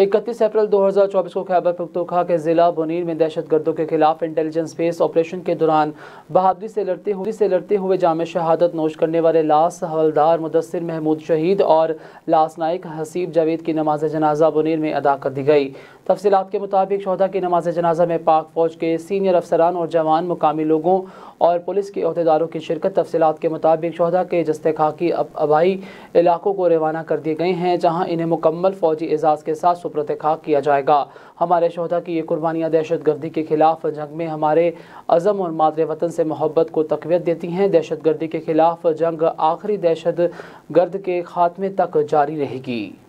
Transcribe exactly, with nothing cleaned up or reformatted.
इकतीस अप्रैल दो हज़ार चौबीस को खैबर पख्तूनख्वा के ज़िला बुनीर में दहशत गर्दों के खिलाफ इंटेलिजेंस बेस ऑपरेशन के दौरान बहादुरी से लड़ते हुए से लड़ते हुए जाम शहादत नोश करने वाले लास हवलदार मुदस्सिर महमूद शहीद और लास नाइक हसीब जावेद की नमाज जनाजा बुनीर में अदा कर दी गई। तफसीलात के मुताबिक शोहदा की नमाज जनाजा में पाक फौज के सीनियर अफसरान और जवान, मुकामी लोगों और पुलिस के अहदेदारों की शिरकत। तफसीलात के मुताबिक शोहदा के जस्ते खाकी अब आबाई इलाकों को रवाना कर दिए गए हैं, जहाँ इन्हें मुकम्मल फौजी एजाज़ के साथ सुपुर्द खाक किया जाएगा। हमारे शोहदा की ये कुर्बानियाँ दहशत गर्दी के खिलाफ जंग में हमारे अज़म और मादरे वतन से मोहब्बत को तक़वियत देती हैं। दहशत गर्दी के खिलाफ जंग आखिरी दहशत गर्द के खात्मे तक जारी रहेगी।